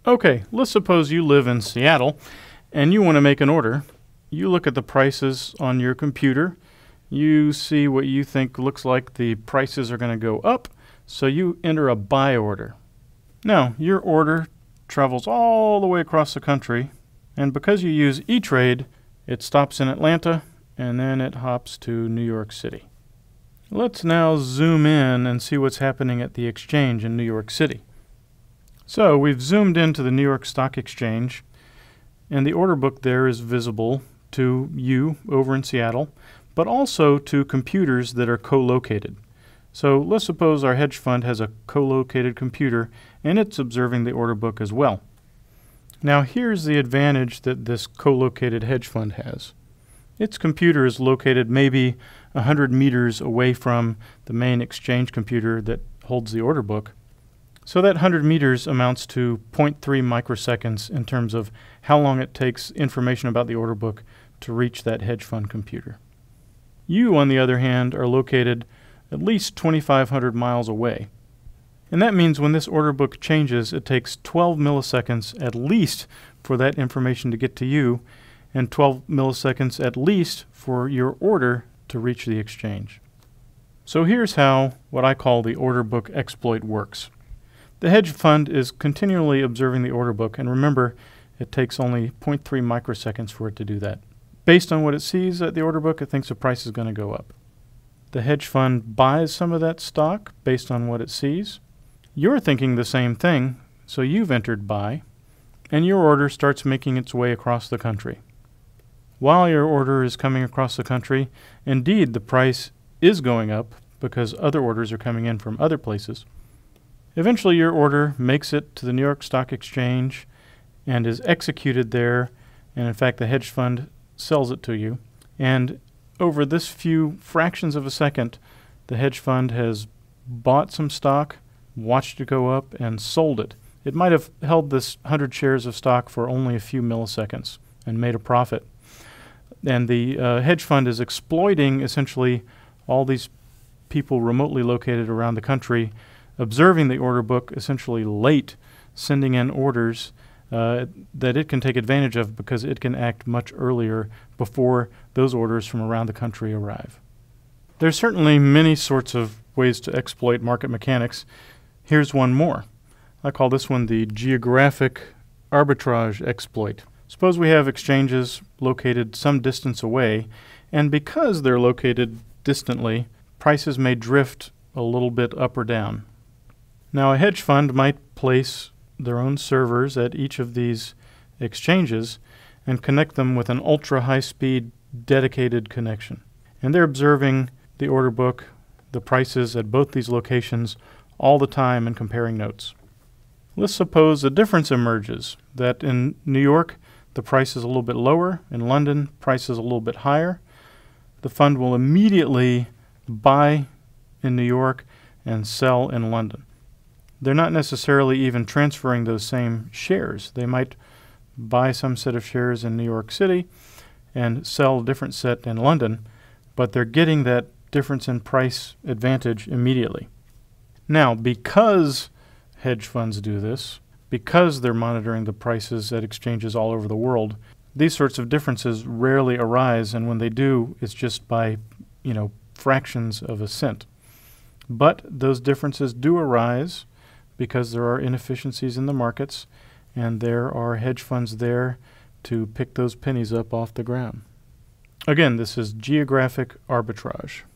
Okay, let's suppose you live in Seattle and you want to make an order. You look at the prices on your computer. You see what you think looks like the prices are going to go up, so you enter a buy order. Now, your order travels all the way across the country, and because you use E-Trade, it stops in Atlanta and then it hops to New York City. Let's now zoom in and see what's happening at the exchange in New York City. So we've zoomed into the New York Stock Exchange, and the order book there is visible to you over in Seattle, but also to computers that are co-located. So let's suppose our hedge fund has a co-located computer and it's observing the order book as well. Now here's the advantage that this co-located hedge fund has. Its computer is located maybe 100 meters away from the main exchange computer that holds the order book. So that 100 meters amounts to 0.3 microseconds in terms of how long it takes information about the order book to reach that hedge fund computer. You, on the other hand, are located at least 2,500 miles away. And that means when this order book changes, it takes 12 milliseconds at least for that information to get to you, and 12 milliseconds at least for your order to reach the exchange. So here's how what I call the order book exploit works. The hedge fund is continually observing the order book, and remember, it takes only 0.3 microseconds for it to do that. Based on what it sees at the order book, it thinks the price is going to go up. The hedge fund buys some of that stock based on what it sees. You're thinking the same thing, so you've entered buy, and your order starts making its way across the country. While your order is coming across the country, indeed the price is going up because other orders are coming in from other places. Eventually your order makes it to the New York Stock Exchange and is executed there, and in fact the hedge fund sells it to you. And over this few fractions of a second, the hedge fund has bought some stock, watched it go up, and sold it. It might have held this 100 shares of stock for only a few milliseconds and made a profit. And the hedge fund is exploiting essentially all these people remotely located around the country, observing the order book essentially late, sending in orders that it can take advantage of because it can act much earlier before those orders from around the country arrive. There's certainly many sorts of ways to exploit market mechanics. Here's one more. I call this one the geographic arbitrage exploit. Suppose we have exchanges located some distance away, and because they're located distantly, prices may drift a little bit up or down. Now a hedge fund might place their own servers at each of these exchanges and connect them with an ultra-high-speed dedicated connection. And they're observing the order book, the prices at both these locations all the time and comparing notes. Let's suppose a difference emerges, that in New York the price is a little bit lower, in London price is a little bit higher. The fund will immediately buy in New York and sell in London. They're not necessarily even transferring those same shares. They might buy some set of shares in New York City and sell a different set in London, but they're getting that difference in price advantage immediately. Now, because hedge funds do this, because they're monitoring the prices at exchanges all over the world, these sorts of differences rarely arise, and when they do, it's just by, fractions of a cent. But those differences do arise because there are inefficiencies in the markets, and there are hedge funds there to pick those pennies up off the ground. Again, this is geographic arbitrage.